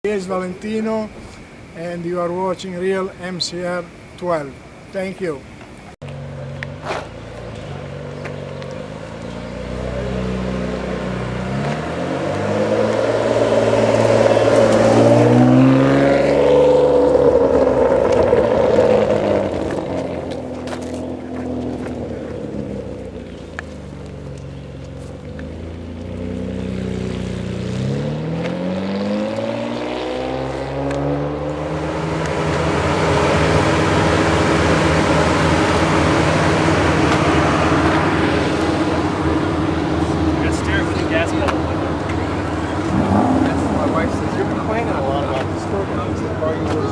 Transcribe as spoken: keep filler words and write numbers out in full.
Here's Valentino, and you are watching Real M C R twelve. Thank you. My wife says, you're complaining a lot about the stroke.